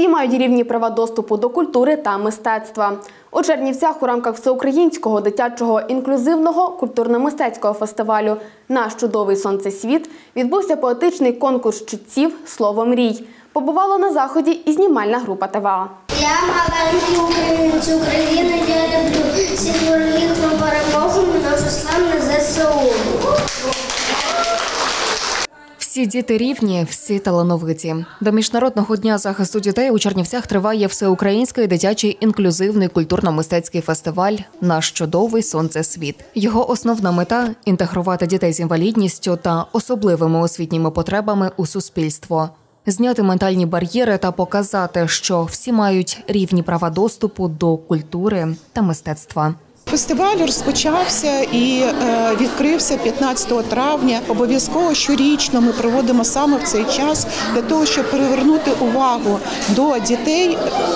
всі мають рівні права доступу до культури та мистецтва. У Чернівцях у рамках всеукраїнського дитячого інклюзивного культурно-мистецького фестивалю «Наш чудовий сонцесвіт» відбувся поетичний конкурс читців «Слово мрій». Побувала на заході і знімальна група ТВА. Я маленький українець України, я люблю всіх ворогів на перемогу, нашу славну ЗСУ. Всі діти рівні, всі талановиті. До Міжнародного дня захисту дітей у Чернівцях триває всеукраїнський дитячий інклюзивний культурно-мистецький фестиваль «Наш чудовий сонцесвіт». Його основна мета – інтегрувати дітей з інвалідністю та особливими освітніми потребами у суспільство. Зняти ментальні бар'єри та показати, що всі мають рівні права доступу до культури та мистецтва. Фестиваль розпочався і відкрився 15 травня. Обов'язково щорічно ми проводимо саме в цей час для того, щоб привернути увагу до дітей,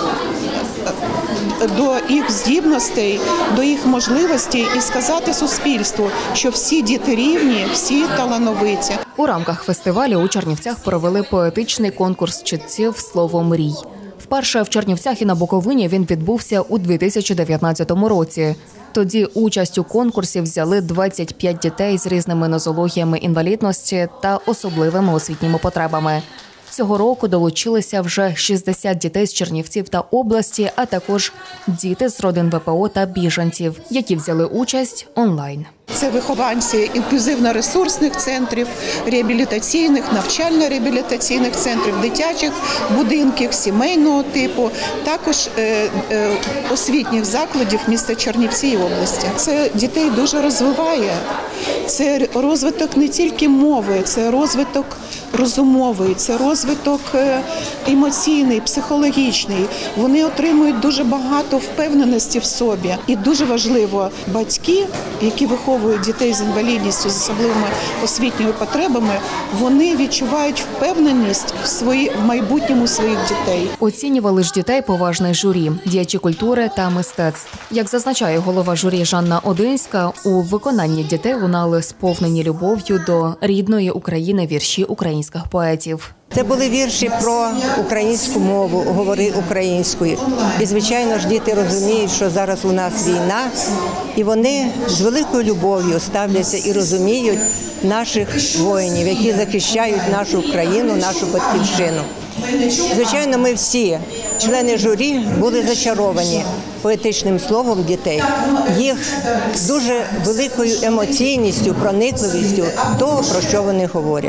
до їх здібностей, до їх можливостей і сказати суспільству, що всі діти рівні, всі талановиті. У рамках фестивалю у Чернівцях провели поетичний конкурс читців «Слово мрій». Вперше в Чернівцях і на Буковині він відбувся у 2019 році. Тоді участь у конкурсі взяли 25 дітей з різними нозологіями інвалідності та особливими освітніми потребами. Цього року долучилися вже 60 дітей з Чернівців та області, а також діти з родин ВПО та біженців, які взяли участь онлайн. Це вихованці інклюзивно-ресурсних центрів, реабілітаційних, навчально-реабілітаційних центрів, дитячих будинків, сімейного типу, також освітніх закладів міста Чернівці і області. Це дітей дуже розвиває. Це розвиток не тільки мови, це розвиток розумовий, це розвиток емоційний, психологічний. Вони отримують дуже багато впевненості в собі. І дуже важливо, батьки, які виховують дітей з інвалідністю, з особливими освітніми потребами, вони відчувають впевненість в майбутньому своїх дітей. Оцінювали ж дітей поважне журі, діячі культури та мистецтв. Як зазначає голова журі Жанна Одинська, у виконанні дітей лунали сповнені любов'ю до рідної України вірші українських поетів. Це були вірші про українську мову, говори українською. І, звичайно ж, діти розуміють, що зараз у нас війна, і вони з великою любов'ю ставляться і розуміють наших воїнів, які захищають нашу країну, нашу батьківщину. Звичайно, ми всі, члени журі, були зачаровані поетичним словом дітей, їх дуже великою емоційністю, проникливістю того, про що вони говорять.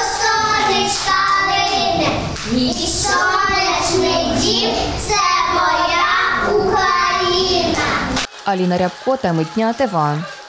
Мій сонячний дім – це моя Україна. Аліна Рябко, теми дня ТВА.